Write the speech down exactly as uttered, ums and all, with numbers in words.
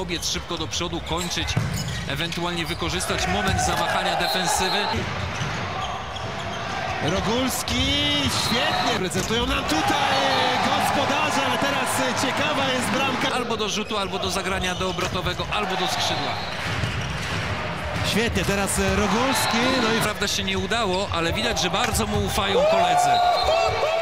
pobiec szybko do przodu, kończyć, ewentualnie wykorzystać moment zamachania defensywy. Rogulski, świetnie prezentują nam tutaj gospodarze, ale teraz ciekawa jest bramka. Albo do rzutu, albo do zagrania do obrotowego, albo do skrzydła. Świetnie, teraz Rogulski. No i prawda się nie udało, ale widać, że bardzo mu ufają koledzy.